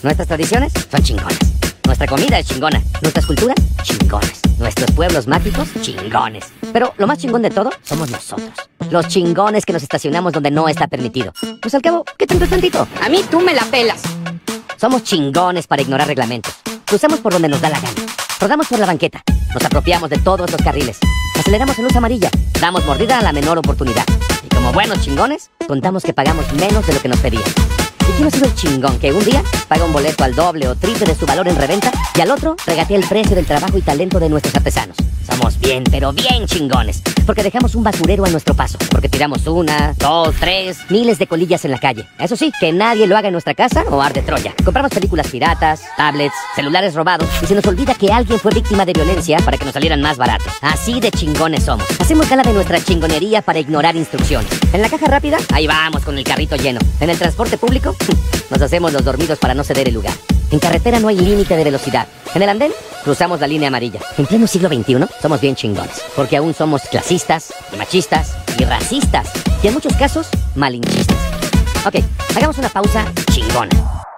Nuestras tradiciones son chingonas. Nuestra comida es chingona. Nuestras culturas, chingones. Nuestros pueblos mágicos, chingones. Pero lo más chingón de todo somos nosotros. Los chingones que nos estacionamos donde no está permitido. Pues al cabo, ¿qué tanto es tantito? A mí tú me la pelas. Somos chingones para ignorar reglamentos. Cruzamos por donde nos da la gana. Rodamos por la banqueta. Nos apropiamos de todos los carriles. Aceleramos en luz amarilla. Damos mordida a la menor oportunidad. Y como buenos chingones, contamos que pagamos menos de lo que nos pedían. ¿Y quién ha sido el chingón que un día paga un boleto al doble o triple de su valor en reventa y al otro regatea el precio del trabajo y talento de nuestros artesanos? Somos bien, pero bien chingones, porque dejamos un basurero a nuestro paso, porque tiramos 1, 2, 3, miles de colillas en la calle. Eso sí, que nadie lo haga en nuestra casa o arde Troya. Compramos películas piratas, tablets, celulares robados y se nos olvida que alguien fue víctima de violencia para que nos salieran más baratos. Así de chingones somos. Hacemos gala de nuestra chingonería para ignorar instrucciones. En la caja rápida, ahí vamos con el carrito lleno. En el transporte público, nos hacemos los dormidos para no ceder el lugar. En carretera no hay límite de velocidad. En el andén, cruzamos la línea amarilla. En pleno siglo XXI, somos bien chingones. Porque aún somos clasistas, y machistas, y racistas. Y en muchos casos, malinchistas. Ok, hagamos una pausa chingona.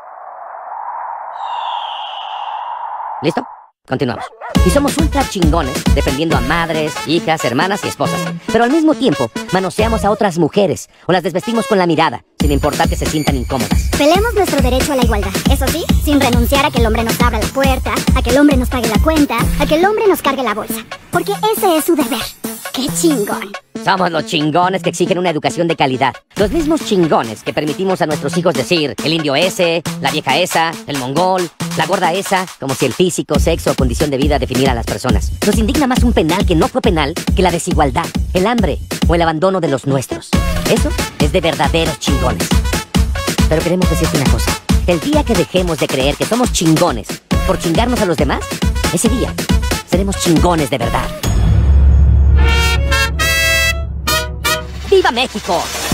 ¿Listo? Continuamos. Y somos ultra chingones, defendiendo a madres, hijas, hermanas y esposas. Pero al mismo tiempo, manoseamos a otras mujeres o las desvestimos con la mirada, sin importar que se sientan incómodas. Peleemos nuestro derecho a la igualdad, eso sí, sin renunciar a que el hombre nos abra la puerta, a que el hombre nos pague la cuenta, a que el hombre nos cargue la bolsa. Porque ese es su deber. ¡Qué chingón! Somos los chingones que exigen una educación de calidad. Los mismos chingones que permitimos a nuestros hijos decir el indio ese, la vieja esa, el mongol, la gorda esa, como si el físico, sexo o condición de vida definiera a las personas. Nos indigna más un penal que no fue penal que la desigualdad, el hambre o el abandono de los nuestros. Eso es de verdaderos chingones. Pero queremos decirte una cosa. El día que dejemos de creer que somos chingones por chingarnos a los demás, ese día seremos chingones de verdad. ¡Viva México!